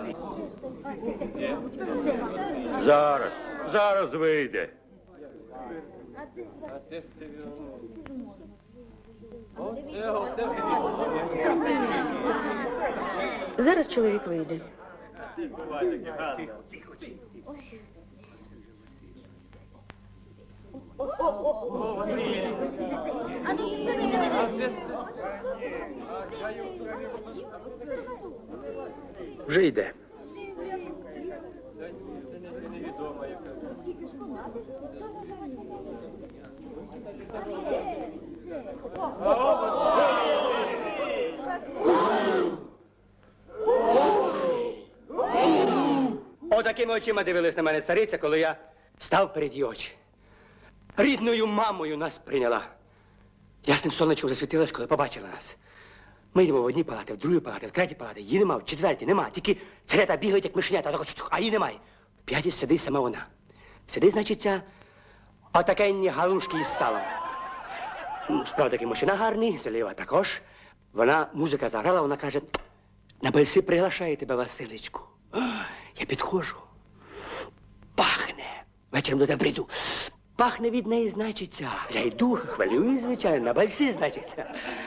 Зараз вийде. Зараз чоловік вийде. Вже йде. Отакими очима дивилась на мене цариця, коли я став перед її очі. Рідною мамою нас прийняла. Ясним сонечком засвітилась, коли побачила нас. Ми йдемо в одній палаті, в другій палаті, в третій палаті. Її нема, в четвертій нема. Тільки царята бігають, як мишенята, а її немає. В п'ятій сидить сама вона. Сидить, значить, ця отакенні галушки із салом. Справді, такий мужчина гарний, заліва також. Вона, музика заграла, вона каже, на бальси приглашає тебе, Василечку. Я підходжу. Пахне. Вечором до тебе прийду. Пахне від неї, значиться. Я йду, хвилююсь, звичайно, на бальси, значиться.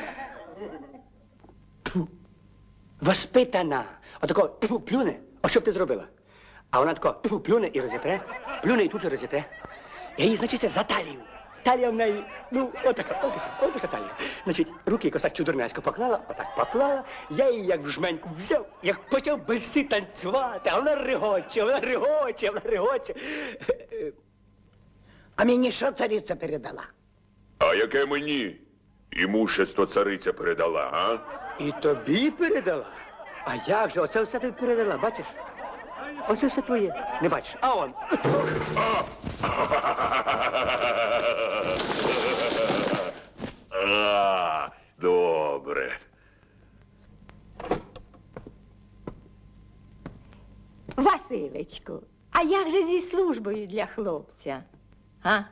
Воспитана. Отако плюне. А що б ти зробила? А вона тако плюне і розітре. Плюне і тут же розітре. Я її, значиться, за талію. Талія в неї, ну, отака талія. Значить, руки якось так чудернацько поклала, отак поклала. Я її як в жменьку взяв, як почав бальси танцювати. А вона регоче. А мені що цариця передала? А яке мені? Імущество цариця передала, а? І тобі передала? А як же? Оце все тобі передала, бачиш? Оце все твоє. Не бачиш? А он. Добре. Василечку, а як же зі службою для хлопця? А?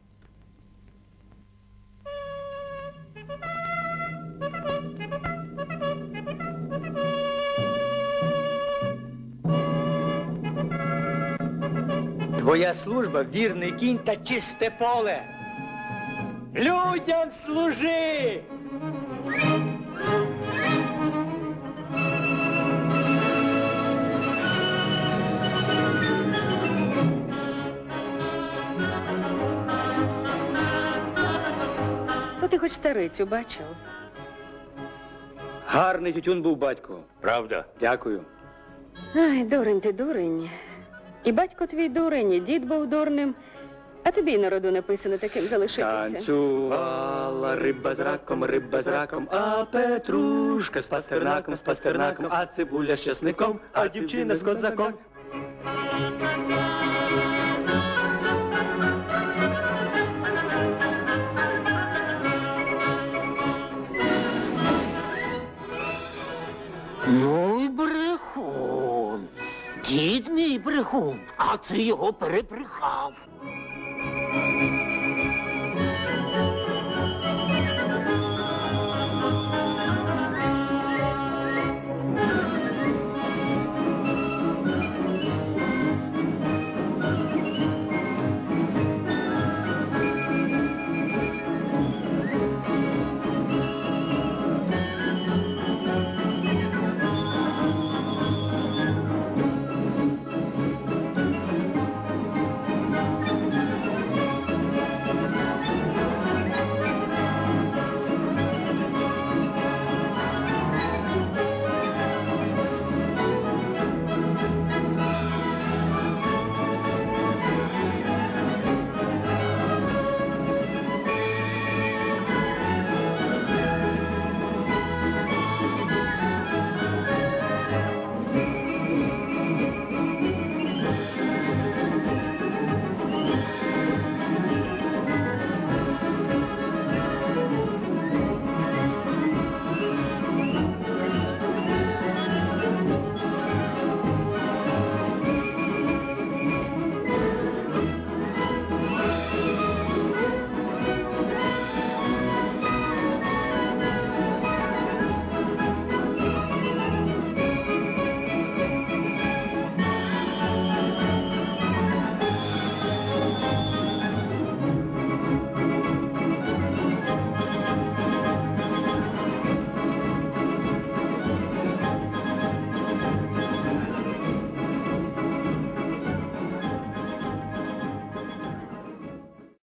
Твоя служба – вірний кінь та чисте поле. Людям служи! То ти хоч царицю бачив? Гарний тютюн був батько. Правда? Дякую. Ай, дурень ти, дурень. І батько твій дурень, і дід був дурним. А тобі й народу написано таким залишитися. Танцювала риба з раком, а петрушка з пастернаком, а цибуля з часником, а дівчина з козаком. Ну й брехун. Дід мій брехун, а ти його перебрехав.